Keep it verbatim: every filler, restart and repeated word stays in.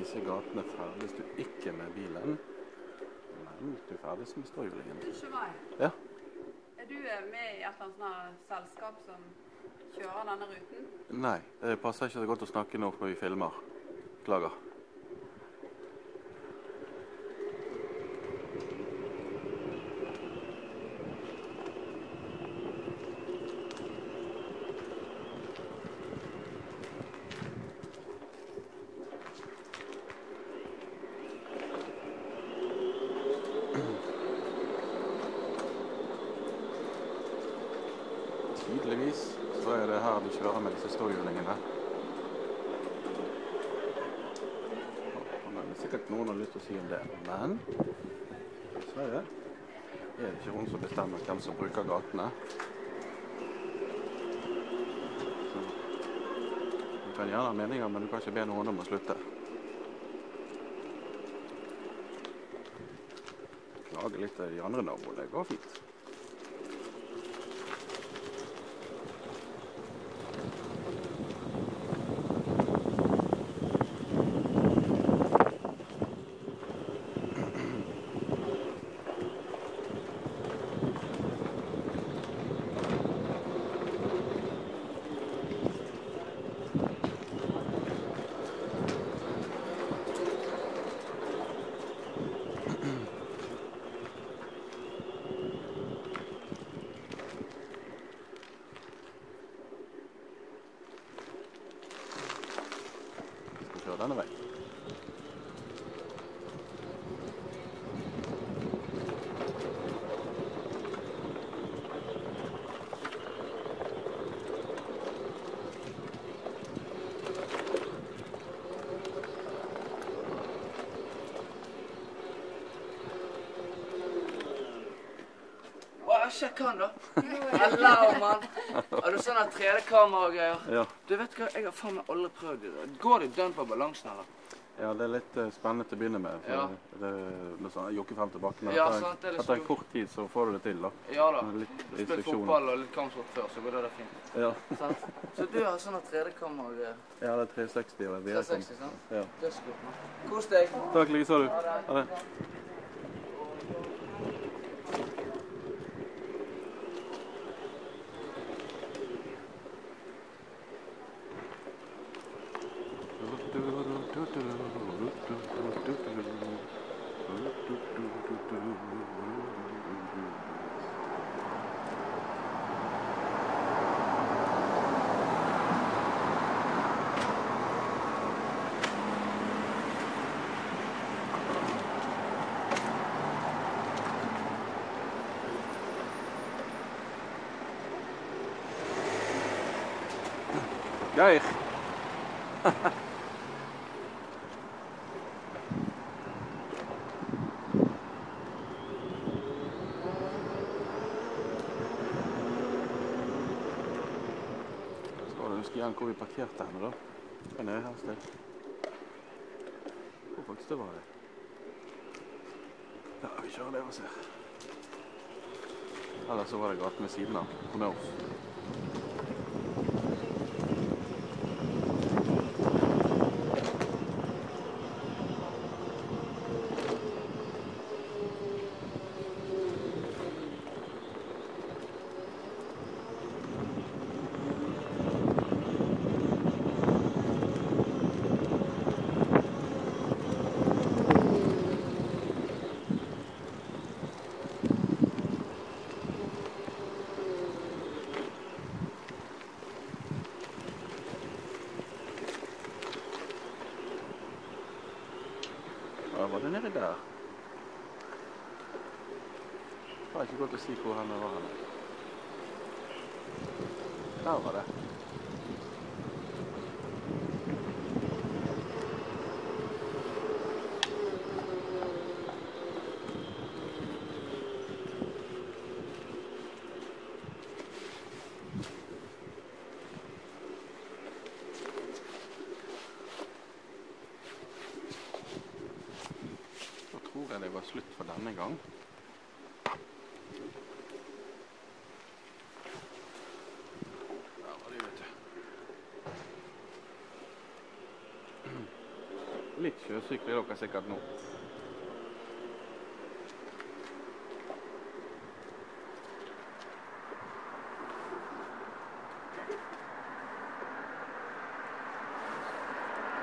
disse gatene ferdes du ikke med bilen, men du ferdes med ståhjulingen. Ikke meg. Ja. Er du med i et eller annet sånt selskap som kjører denne ruten? Nei, det passer ikke så godt å snakke nå når vi filmer. Beklager. Tydeligvis så er det her du kjører med disse ståhjulingene. Det er sikkert noen har lyst til å si om det, men dessverre er det ikke hun som bestemmer hvem som bruker gatene. Så, du kan gjerne ha meninger, men du kan ikke be noen om å slutte. Klage litt til de andre naboene, det går fint. Denne veien. Sjekk han da. Hello, mann. Har du sånne tre D-kamera-greier? Ja. Du vet hva, jeg har faen meg aldri prøvd det. Går det dønn på balansen her da? Ja, det er litt uh, spennende til å begynne med. For ja. Det er sånn, jokke frem tilbake. Men ja, etter, sant, det er etter en kort tid så får du det til da. Ja da. Litt du spiller fotball og litt kampsport før, så går det da fint. Ja. Sant? Så du har sånne tre D-kamera-greier? Ja, det er tre seksti og tre seksti, sant? Ja. Det er så godt, mann. Kos deg. Takk, like så du. Ha det. Geir! Skal du huske igjen hvor vi parkerte henne da? Det er nede her sted. Hvor faktisk det var det? Ja, vi kjører det og ser. Eller så var det gaten ved siden av, på med oss. Ja, var det nede der? Det var ikke godt å si hvor henne var henne. Der var det. Tror jeg det var slutt for denne gang. Der var det, vet du. Litt sjøsyk blir dere sikkert nå.